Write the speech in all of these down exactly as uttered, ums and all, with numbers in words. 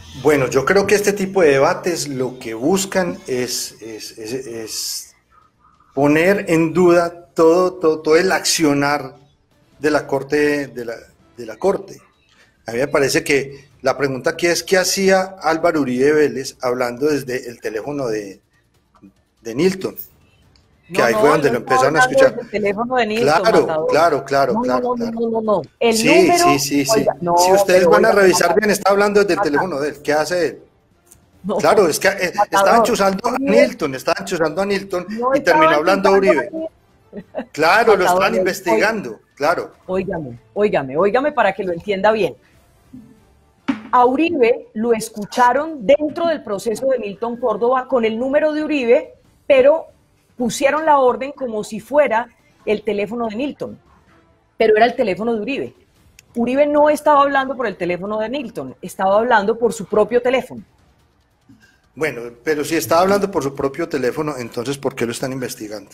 Bueno, yo creo que este tipo de debates lo que buscan es, es, es, es poner en duda todo, todo, todo el accionar de la Corte, de la, de la Corte. A mí me parece que la pregunta aquí es: ¿qué hacía Álvaro Uribe Vélez hablando desde el teléfono de, de Nilton? Que No, ahí fue no, él donde no lo estaba empezaron a hablando escuchar. desde el teléfono de Nilton, Claro, Matador. claro, claro, No, no, claro, no, no, claro. no, no, no. El Sí, sí, número, sí, sí. oiga, Si no, ustedes pero van a óigame, revisar bien, Matador, está hablando desde el Mata- teléfono de él. ¿Qué hace él? no, Claro, es que eh, estaban Matador, chuzando a Uribe Nilton, estaban chuzando a Nilton no y terminó estaban hablando a chuzando a Uribe. Uribe. Claro, lo Matador, estaban oiga, investigando, claro. óigame, óigame, óigame para que lo entienda bien. A Uribe lo escucharon dentro del proceso de Milton Córdoba con el número de Uribe, pero pusieron la orden como si fuera el teléfono de Milton, pero era el teléfono de Uribe. Uribe no estaba hablando por el teléfono de Milton, estaba hablando por su propio teléfono. Bueno, pero si estaba hablando por su propio teléfono, entonces ¿por qué lo están investigando?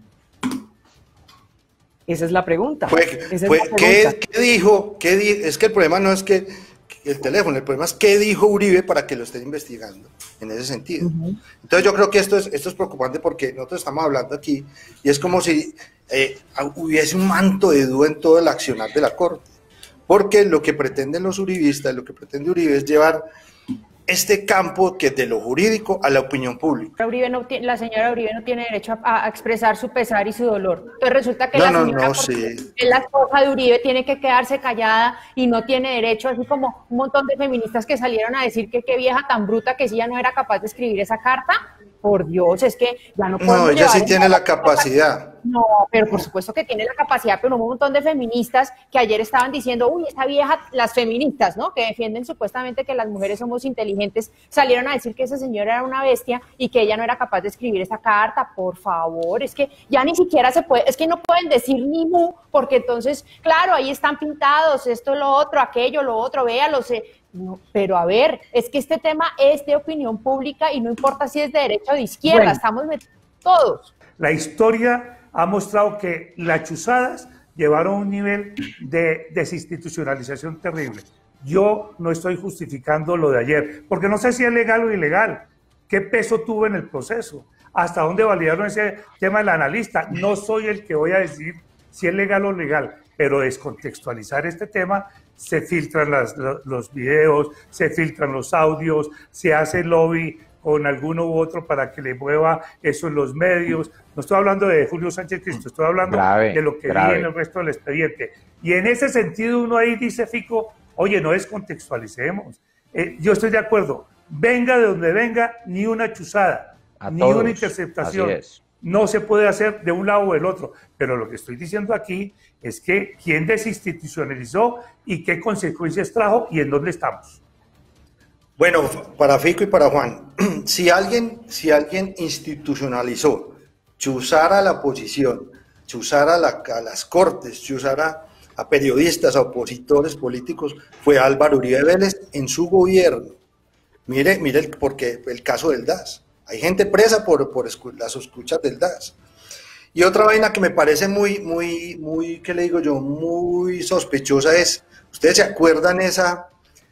Esa es la pregunta. Fue, Esa es la fue, pregunta. ¿qué, qué dijo? ¿Qué di es que el problema no es que, que el teléfono, el problema es qué dijo Uribe para que lo estén investigando, en ese sentido. Uh-huh. Entonces yo creo que esto es, esto es preocupante porque nosotros estamos hablando aquí y es como si eh, hubiese un manto de duda en todo el accionar de la Corte. Porque lo que pretenden los uribistas, lo que pretende Uribe es llevar este campo que es de lo jurídico a la opinión pública. Uribe no tiene, la señora Uribe no tiene derecho a, a, expresar su pesar y su dolor. Entonces resulta que No, la no, señora, no, porque sí. es la esposa de Uribe, tiene que quedarse callada y no tiene derecho, así como un montón de feministas que salieron a decir que qué vieja tan bruta que si ella no era capaz de escribir esa carta. Por Dios, es que ya no podemos No, ella llevar sí tiene la capacidad. No, pero por supuesto que tiene la capacidad, pero hubo un montón de feministas que ayer estaban diciendo, uy, esta vieja, las feministas, ¿no? Que defienden supuestamente que las mujeres somos inteligentes, salieron a decir que esa señora era una bestia y que ella no era capaz de escribir esa carta. Por favor, es que ya ni siquiera se puede, es que no pueden decir ni mu, porque entonces, claro, ahí están pintados, esto, lo otro, aquello, lo otro, véalos, eh. No, pero a ver, es que este tema es de opinión pública y no importa si es de derecha o de izquierda, bueno, estamos metidos todos. La historia ha mostrado que las chuzadas llevaron a un nivel de desinstitucionalización terrible. Yo no estoy justificando lo de ayer, porque no sé si es legal o ilegal. ¿Qué peso tuvo en el proceso? ¿Hasta dónde validaron ese tema del analista? No soy el que voy a decir si es legal o ilegal, pero descontextualizar este tema, se filtran las, los videos, se filtran los audios, se hace lobby con alguno u otro para que le mueva eso en los medios. No estoy hablando de Julio Sánchez Cristo, estoy hablando grave, de lo que vi en el resto del expediente. Y en ese sentido uno ahí dice, Fico, oye, no descontextualicemos. Eh, yo estoy de acuerdo, venga de donde venga, ni una chuzada, A ni todos. una interceptación. Así es. No se puede hacer de un lado o del otro. Pero lo que estoy diciendo aquí es que quién desinstitucionalizó y qué consecuencias trajo y en dónde estamos. Bueno, para Fico y para Juan, si alguien, si alguien institucionalizó, chuzar a la oposición, chuzar a, la, a las cortes, chuzar a, a periodistas, a opositores políticos, fue Álvaro Uribe Vélez en su gobierno. Mire, mire, el, porque el caso del D A S. Hay gente presa por, por las escuchas del D A S. Y otra vaina que me parece muy, muy, muy, ¿qué le digo yo? Muy sospechosa es, ¿ustedes se acuerdan esa...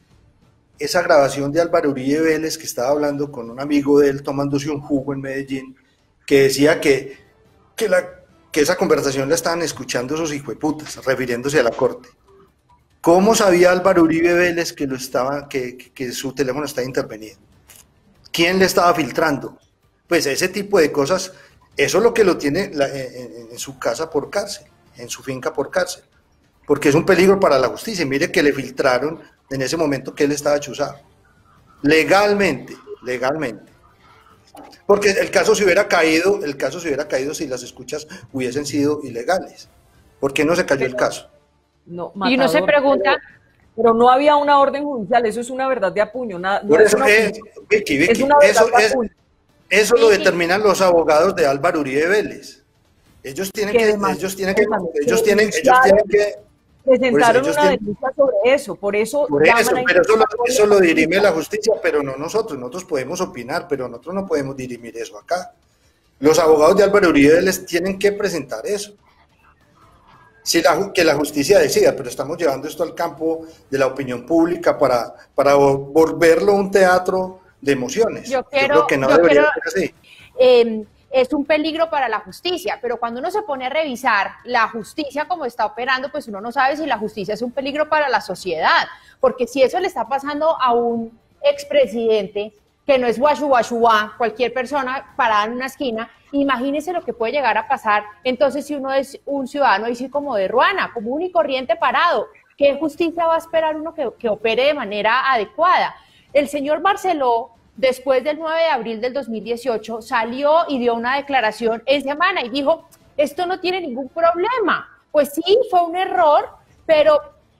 esa grabación de Álvaro Uribe Vélez que estaba hablando con un amigo de él tomándose un jugo en Medellín, que decía que, que, la, que esa conversación la estaban escuchando esos hijueputas, refiriéndose a la corte? ¿Cómo sabía Álvaro Uribe Vélez que, lo estaba, que, que, que su teléfono estaba intervenido? ¿Quién le estaba filtrando? Pues ese tipo de cosas, eso es lo que lo tiene la, en, en su casa por cárcel, en su finca por cárcel, porque es un peligro para la justicia. Mire que le filtraron en ese momento que él estaba chuzado, legalmente, legalmente, porque el caso se hubiera caído, el caso se hubiera caído si las escuchas hubiesen sido ilegales. ¿Por qué no se cayó el caso? No, Matador, y uno se pregunta, pero, pero no había una orden judicial, eso es una verdad de apuño, nada, no Por es eso, una es, Vicky, Vicky, es una verdad eso, de es, apuño. eso lo determinan los abogados de Álvaro Uribe Vélez. Ellos tienen que, además, ellos tienen que, ellos tienen, ellos tienen que presentaron eso, una tienen, denuncia sobre eso, por eso... Por eso, pero eso lo, eso lo dirime la justicia, pero no nosotros. Nosotros podemos opinar, pero nosotros no podemos dirimir eso acá. Los abogados de Álvaro Uribe les tienen que presentar eso. Sí, la, que la justicia decida, pero estamos llevando esto al campo de la opinión pública para, para volverlo un teatro de emociones. Yo, quiero, yo creo que no yo debería quiero, ser así. Eh, es un peligro para la justicia, pero cuando uno se pone a revisar la justicia como está operando, pues uno no sabe si la justicia es un peligro para la sociedad, porque si eso le está pasando a un expresidente que no es guachu guachuá, cualquier persona parada en una esquina, imagínese lo que puede llegar a pasar entonces si uno es un ciudadano así como de Ruana, común y corriente parado. ¿Qué justicia va a esperar uno que, que opere de manera adecuada? El señor Barceló, después del nueve de abril del dos mil dieciocho, salió y dio una declaración en semana y dijo, esto no tiene ningún problema. Pues sí, fue un error, pero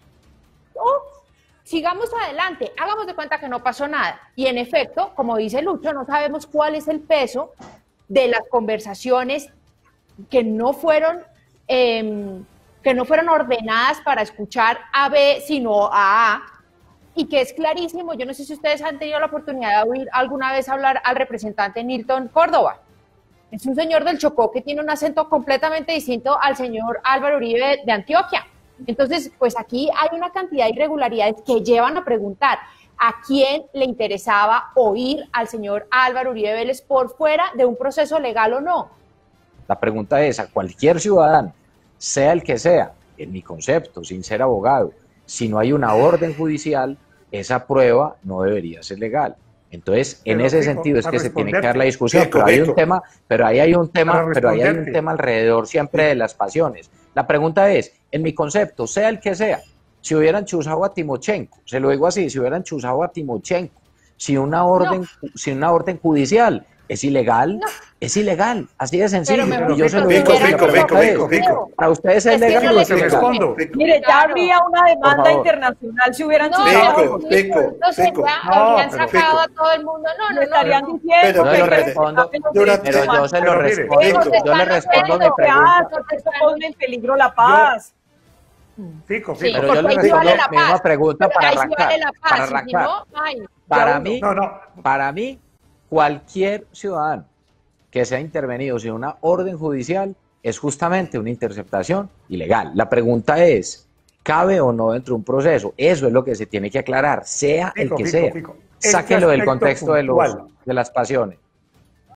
oh, sigamos adelante, hagamos de cuenta que no pasó nada. Y en efecto, como dice Lucho, no sabemos cuál es el peso de las conversaciones que no fueron, eh, que no fueron ordenadas para escuchar a B, sino a A, y que es clarísimo. Yo no sé si ustedes han tenido la oportunidad de oír alguna vez hablar al representante Nilton Córdoba. Es un señor del Chocó que tiene un acento completamente distinto al señor Álvaro Uribe de Antioquia. Entonces, pues aquí hay una cantidad de irregularidades que llevan a preguntar a quién le interesaba oír al señor Álvaro Uribe Vélez por fuera de un proceso legal o no. La pregunta es a cualquier ciudadano, sea el que sea, en mi concepto, sin ser abogado, si no hay una orden judicial, esa prueba no debería ser legal. Entonces, en pero, ese Fico, sentido es que se tiene que dar la discusión, Fico, pero hay Fico. un tema, pero ahí hay un tema, pero ahí hay un responderte. tema alrededor siempre de las pasiones. La pregunta es, en mi concepto, sea el que sea, si hubieran chuzado a Timochenko, se lo digo así, si hubieran chuzado a Timochenko, si una orden, No. si una orden judicial es ilegal, No. es ilegal, así de sencillo. Pero Y yo se lo Fico, digo, Fico, la Fico, pregunta es, Fico, Fico. ¿para ustedes es Es que legal no o le es ilegal? respondo. Mire, ya Claro. habría una demanda favor. internacional si hubieran No, chuzado. Fico, no, Fico, no sé, Fico. ya No, habrían pero sacado Fico. a todo el mundo. No, no, Le no. estarían no. diciendo Pero- Yo que se lo pero- respondo, que los pero derechos pero yo humanos se lo Pero mire, respondo, Fico. yo le respondo mi Fico, que pregunta. ah, esto pone en peligro la paz. Fico, Sí, Fico. Pero yo porque le ahí sí respondo vale la mi misma paz. pregunta Pero para ahí sí arrancar, vale la paz, para y si arrancar. no, ay, Para ya mí, No, no. para mí, cualquier ciudadano que sea intervenido sin una orden judicial es justamente una interceptación ilegal. La pregunta es, ¿cabe o no dentro de un proceso? Eso es lo que se tiene que aclarar, sea el Fico, que Fico, sea. Fico. Este Sáquelo del aspecto contexto de, los, puntual. de las pasiones.